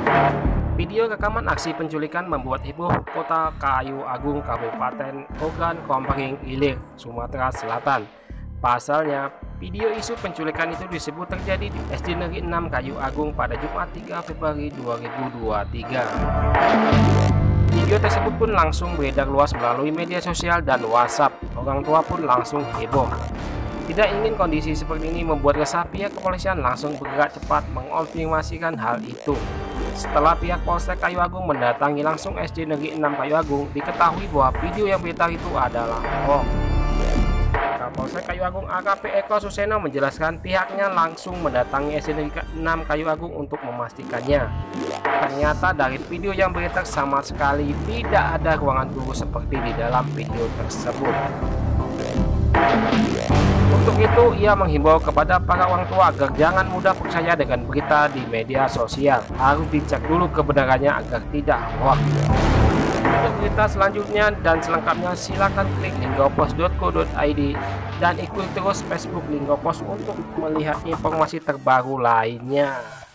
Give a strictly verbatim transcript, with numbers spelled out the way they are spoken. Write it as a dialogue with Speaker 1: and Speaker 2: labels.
Speaker 1: Video rekaman aksi penculikan membuat heboh Kota Kayu Agung, Kabupaten Ogan Komering Ilir, Sumatera Selatan. Pasalnya, video isu penculikan itu disebut terjadi di S D Negeri enam Kayu Agung pada Jumat tiga Februari dua ribu dua puluh tiga. Video tersebut pun langsung beredar luas melalui media sosial dan WhatsApp. Orang tua pun langsung heboh. Tidak ingin kondisi seperti ini membuat resah, pihak kepolisian langsung bergerak cepat mengonfirmasikan hal itu. Setelah pihak Polsek Kayu Agung mendatangi langsung S D Negeri enam Kayu Agung, diketahui bahwa video yang beredar itu adalah hoax. Kapolsek Kayu Agung A K P Eko Suseno menjelaskan pihaknya langsung mendatangi S D Negeri enam Kayu Agung untuk memastikannya. Ternyata dari video yang beredar sama sekali tidak ada ruangan guru seperti di dalam video tersebut. Untuk itu, ia menghimbau kepada para orang tua agar jangan mudah percaya dengan berita di media sosial. Harus dicek dulu kebenarannya agar tidak hoax. Untuk berita selanjutnya dan selengkapnya silakan klik linggopos dot co dot i d dan ikuti terus Facebook Linggopos untuk melihat informasi terbaru lainnya.